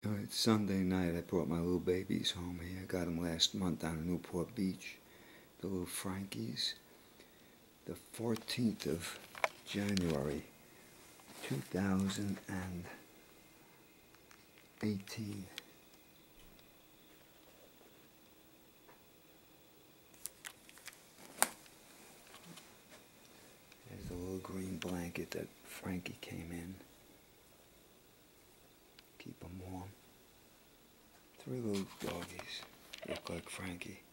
Alright, Sunday night I brought my little babies home here. I got them last month down in Newport Beach. The little Frankies. The 14th of January, 2018. There's the little green blanket that Frankie came in. Keep them warm. 3 little doggies. Look like Frankie.